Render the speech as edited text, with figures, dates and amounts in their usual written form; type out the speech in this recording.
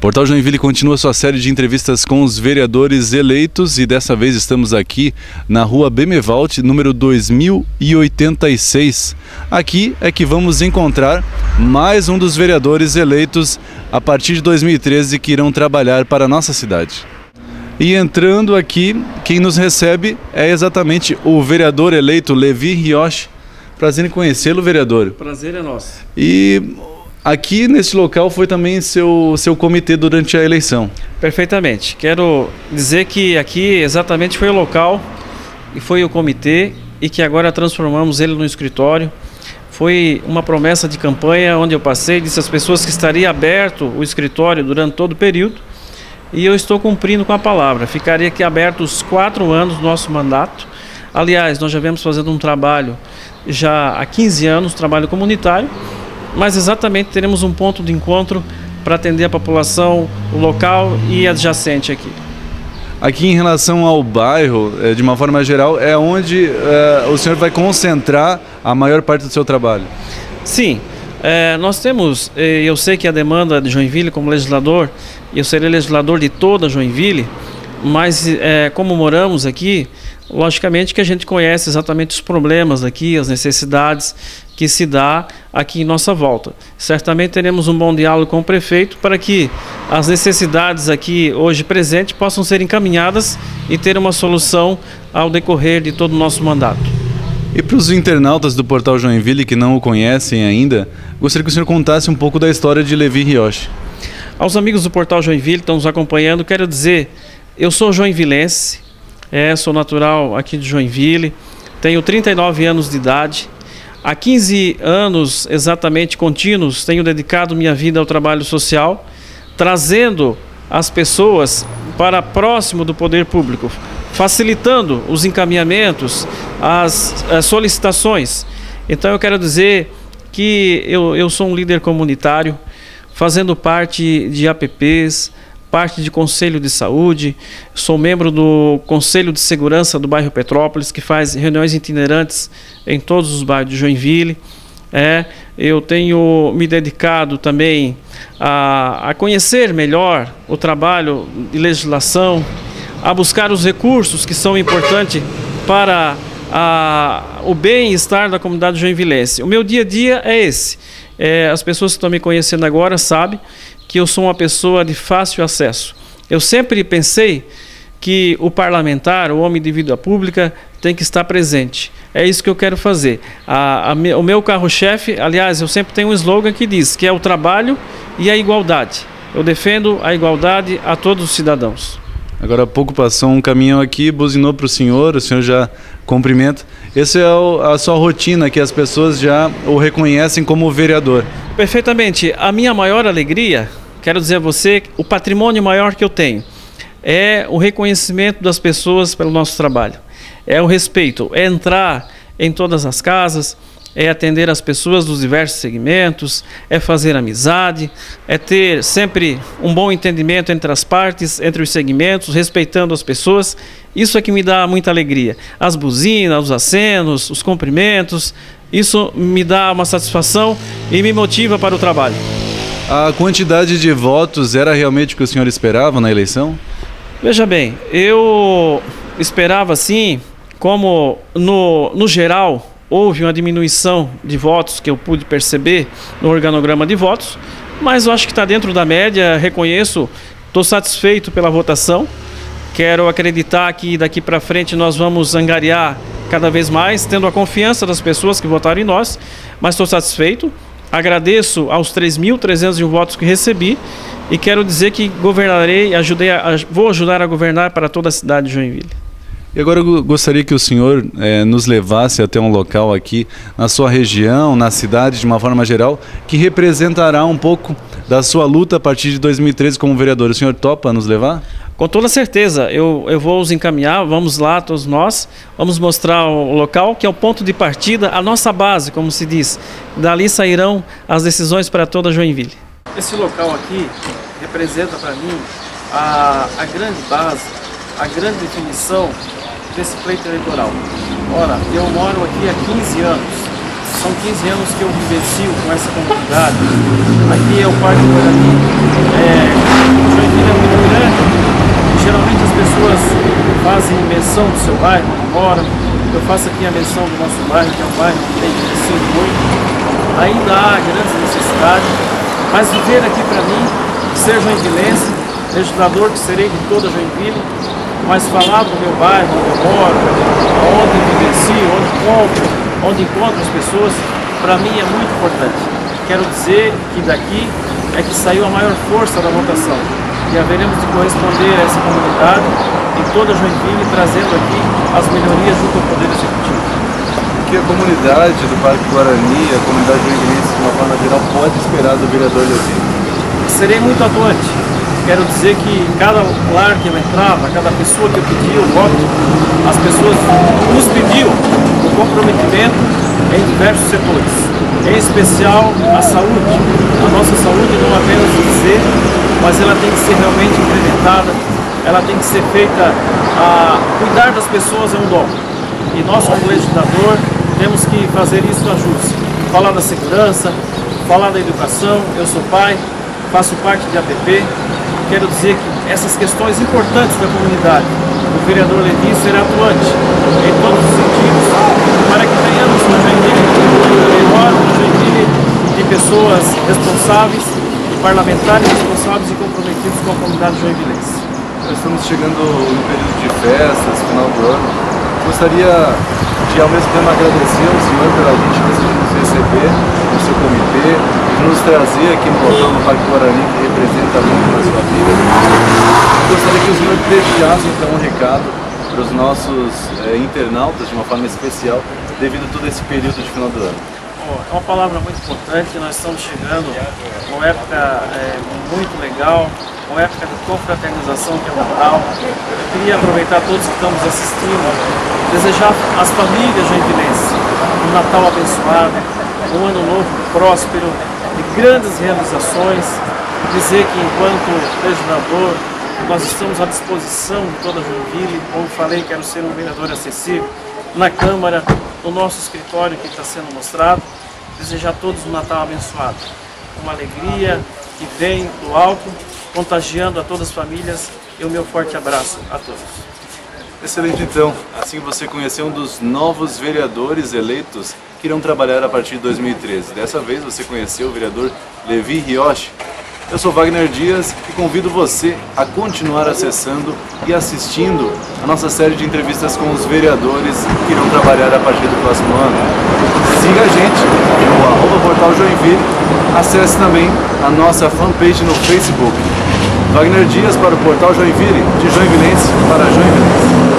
Portal Joinville continua sua série de entrevistas com os vereadores eleitos e dessa vez estamos aqui na rua Bemevalt, número 2086. Aqui é que vamos encontrar mais um dos vereadores eleitos a partir de 2013 que irão trabalhar para a nossa cidade. E entrando aqui, quem nos recebe é exatamente o vereador eleito Levi Rioche. Prazer em conhecê-lo, vereador. Prazer é nosso. E aqui neste local foi também seu comitê durante a eleição. Perfeitamente. Quero dizer que aqui exatamente foi o local e foi o comitê e que agora transformamos ele no escritório. Foi uma promessa de campanha onde eu passei, disse às pessoas que estaria aberto o escritório durante todo o período e eu estou cumprindo com a palavra. Ficaria aqui aberto os 4 anos do nosso mandato. Aliás, nós já vemos fazendo um trabalho já há 15 anos, trabalho comunitário, mas exatamente teremos um ponto de encontro para atender a população, o local e adjacente aqui. Aqui em relação ao bairro, de uma forma geral, é onde o senhor vai concentrar a maior parte do seu trabalho? Sim, nós temos, eu sei que a demanda de Joinville como legislador, eu serei legislador de toda Joinville, mas como moramos aqui, logicamente que a gente conhece exatamente os problemas aqui, as necessidades que se dá aqui em nossa volta. Certamente teremos um bom diálogo com o prefeito para que as necessidades aqui hoje presentes possam ser encaminhadas e ter uma solução ao decorrer de todo o nosso mandato. E para os internautas do Portal Joinville que não o conhecem ainda, gostaria que o senhor contasse um pouco da história de Levi Rioche. Aos amigos do Portal Joinville que estão nos acompanhando, quero dizer, eu sou joinvilense, sou natural aqui de Joinville, tenho 39 anos de idade. Há 15 anos exatamente contínuos tenho dedicado minha vida ao trabalho social, trazendo as pessoas para próximo do poder público, facilitando os encaminhamentos, as solicitações. Então eu quero dizer que eu sou um líder comunitário, fazendo parte de APPs, parte de Conselho de Saúde, sou membro do Conselho de Segurança do bairro Petrópolis, que faz reuniões itinerantes em todos os bairros de Joinville. Eu tenho me dedicado também a conhecer melhor o trabalho de legislação, a buscar os recursos que são importantes para o bem-estar da comunidade joinvilense. O meu dia a dia é esse. As pessoas que estão me conhecendo agora sabem que eu sou uma pessoa de fácil acesso. Eu sempre pensei que o parlamentar, o homem de vida pública, tem que estar presente. É isso que eu quero fazer. O meu carro-chefe, aliás, eu sempre tenho um slogan que diz que é o trabalho e a igualdade. Eu defendo a igualdade a todos os cidadãos. Agora há pouco passou um caminhão aqui, buzinou para o senhor já cumprimenta. Essa é a sua rotina, que as pessoas já o reconhecem como vereador. Perfeitamente. A minha maior alegria, quero dizer a você, o patrimônio maior que eu tenho é o reconhecimento das pessoas pelo nosso trabalho. É o respeito, é entrar em todas as casas, é atender as pessoas dos diversos segmentos, é fazer amizade, é ter sempre um bom entendimento entre as partes, entre os segmentos, respeitando as pessoas. Isso é que me dá muita alegria. As buzinas, os acenos, os cumprimentos, isso me dá uma satisfação e me motiva para o trabalho. A quantidade de votos era realmente o que o senhor esperava na eleição? Veja bem, eu esperava sim, como no geral houve uma diminuição de votos que eu pude perceber no organograma de votos, mas eu acho que está dentro da média, reconheço, estou satisfeito pela votação, quero acreditar que daqui para frente nós vamos angariar cada vez mais, tendo a confiança das pessoas que votaram em nós, mas estou satisfeito, agradeço aos 3.301 votos que recebi e quero dizer que governarei, vou ajudar a governar para toda a cidade de Joinville. E agora eu gostaria que o senhor nos levasse até um local aqui na sua região, na cidade, de uma forma geral, que representará um pouco da sua luta a partir de 2013 como vereador. O senhor topa nos levar? Com toda certeza, eu vou os encaminhar, vamos lá todos nós, vamos mostrar o local que é o ponto de partida, a nossa base, como se diz. Dali sairão as decisões para toda Joinville. Esse local aqui representa para mim a grande base, a grande definição desse pleito eleitoral. Ora, eu moro aqui há 15 anos, são 15 anos que eu vivencio com essa comunidade. Aqui é o Parque Guarani. Joinville é muito grande. Geralmente as pessoas fazem menção do seu bairro, onde moram. Eu faço aqui a menção do nosso bairro, que é um bairro que tem crescido muito. Ainda há grandes necessidades, mas viver aqui para mim, ser joinvilense, legislador que serei de toda Joinville, mas falar do meu bairro, onde eu moro, onde vivencio, onde compro, onde encontro as pessoas, para mim é muito importante. Quero dizer que daqui é que saiu a maior força da votação e haveremos de corresponder a essa comunidade em toda Joinville, trazendo aqui as melhorias junto ao Poder Executivo. O que a comunidade do Parque Guarani, a comunidade joinvilense de uma forma geral, pode esperar do vereador Levi? Serei muito atuante. Quero dizer que cada lar que eu entrava, cada pessoa que eu pedia o voto, as pessoas nos pediam o comprometimento em diversos setores, em especial a saúde. A nossa saúde não apenas dizer, mas ela tem que ser realmente incrementada, ela tem que ser feita cuidar das pessoas é um dom. E nós, como legislador, temos que fazer isso a jus. Falar da segurança, falar da educação. Eu sou pai, faço parte de APP. Quero dizer que essas questões importantes da comunidade, o vereador Levi será atuante em todos os sentidos para que tenhamos uma Joinville melhor, uma Joinville de pessoas responsáveis, de parlamentares responsáveis e comprometidos com a comunidade joinvilense. Nós estamos chegando no período de festas, final do ano. Gostaria de, ao mesmo tempo, agradecer ao senhor pela gentileza de nos receber no seu comitê, de nos trazer aqui no local no Parque Guarani, que representa muito na sua vida. Gostaria que o senhor deixasse, então, um recado para os nossos internautas, de uma forma especial, devido a todo esse período de final do ano. É uma palavra muito importante. Nós estamos chegando numa época muito legal, uma época de confraternização que é o Natal. Eu queria aproveitar todos que estamos assistindo, desejar às famílias joinvilenses um Natal abençoado, um ano novo próspero, de grandes realizações, dizer que enquanto legislador nós estamos à disposição de toda a Joinville. Como falei, quero ser um vereador acessível na Câmara, no nosso escritório que está sendo mostrado. Desejar a todos um Natal abençoado, uma alegria que vem do alto, contagiando a todas as famílias, e o meu forte abraço a todos. Excelente, então. Assim você conheceu um dos novos vereadores eleitos que irão trabalhar a partir de 2013. Dessa vez você conheceu o vereador Levi Rioche. Eu sou Wagner Dias e convido você a continuar acessando e assistindo a nossa série de entrevistas com os vereadores que irão trabalhar a partir do próximo ano. Siga a gente no @portal Joinville, acesse também a nossa fanpage no Facebook. Wagner Dias para o Portal Joinville, de joinvilense para joinvilense.